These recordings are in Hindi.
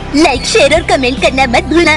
लाइक, शेयर और कमेंट करना मत भूलना।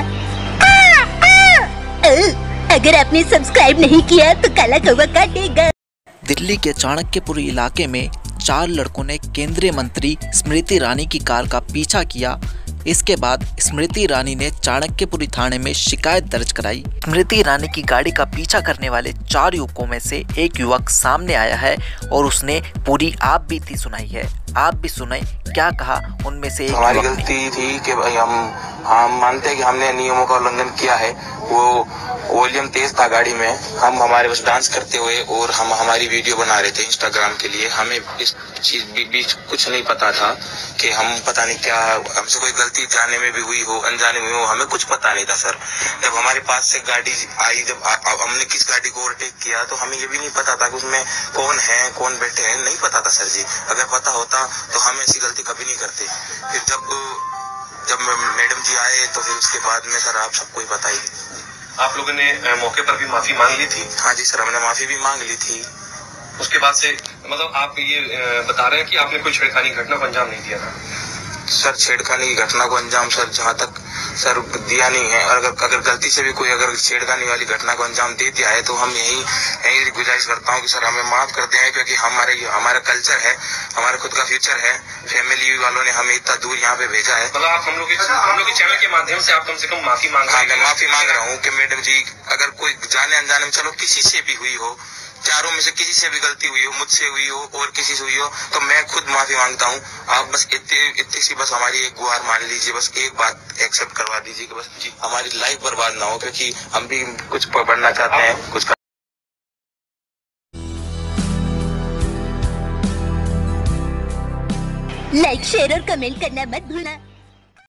अगर आपने सब्सक्राइब नहीं किया तो काला कौवा काटेगा। दिल्ली के चाणक्यपुरी इलाके में 4 लड़कों ने केंद्रीय मंत्री स्मृति ईरानी की कार का पीछा किया। इसके बाद स्मृति ईरानी ने चाणक्यपुरी थाने में शिकायत दर्ज कराई। स्मृति ईरानी की गाड़ी का पीछा करने वाले 4 युवकों में से एक युवक सामने आया है और उसने पूरी आप बीती सुनाई है। आप भी सुनाई क्या कहा उनमें से एक। हमारी गलती थी कि भाई हम मानते हैं कि हमने नियमों का उल्लंघन किया है। वो वॉल्यूम तेज था गाड़ी में, हम हमारे बस डांस करते हुए और हम हमारी वीडियो बना रहे थे इंस्टाग्राम के लिए। हमें इस चीज बीच कुछ नहीं पता था कि हम पता नहीं क्या हमसे कोई गलती जाने में भी हुई हो अनजाने में हो, हमें कुछ पता नहीं था सर। जब हमारे पास से गाड़ी आई, जब हमने किस गाड़ी को ओवरटेक किया तो हमें ये भी नहीं पता था कि उसमें कौन है कौन बैठे हैं, नहीं पता था सर जी। अगर पता होता तो हम ऐसी गलती कभी नहीं करते। फिर जब मैडम जी आए तो फिर उसके बाद में सर आप सबको ही बताई। आप लोगों ने मौके पर भी माफी मांग ली थी? हाँ जी सर, हमने माफी भी मांग ली थी। उसके बाद से मतलब आप ये बता रहे हैं कि आपने कोई छेड़खानी घटना को अंजाम नहीं दिया था? सर छेड़खानी की घटना को अंजाम सर जहाँ तक सर दिया नहीं है। और अगर गलती से भी कोई अगर छेड़खानी वाली घटना को अंजाम दे दिया है तो हम यही गुजारिश करता हूँ कि सर हमें माफ कर दें, क्योंकि हमारा कल्चर है, हमारा खुद का फ्यूचर है। फैमिली वालों ने हमें इतना दूर यहाँ पे भेजा है। मतलब आप हम लोग के चैनल के माध्यम से आप कम से कम माफी मांग रहे हैं? हाँ, मैं माफी मांग रहा हूँ कि मैडम जी अगर कोई जाने अनजाने में, चलो किसी से भी हुई हो, चारों में से किसी से भी गलती हुई हो, मुझसे हुई हो और किसी से हुई हो, तो मैं खुद माफी मांगता हूँ। आप बस इतनी सी बस हमारी एक गुहार मान लीजिए, बस एक बात एक्सेप्ट करवा दीजिए कि बस जी हमारी लाइफ बर्बाद ना हो, क्योंकि हम भी कुछ पढ़ना चाहते हैं, कुछ लाइक, शेयर और कमेंट करना मत भूलना।